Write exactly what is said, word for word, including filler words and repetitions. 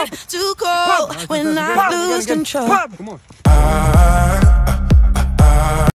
get too cold when I lose control. Come on. I